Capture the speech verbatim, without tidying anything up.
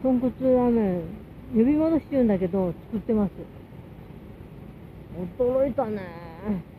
豚骨ラーメン、呼び戻し中だけど作ってます。驚いたね。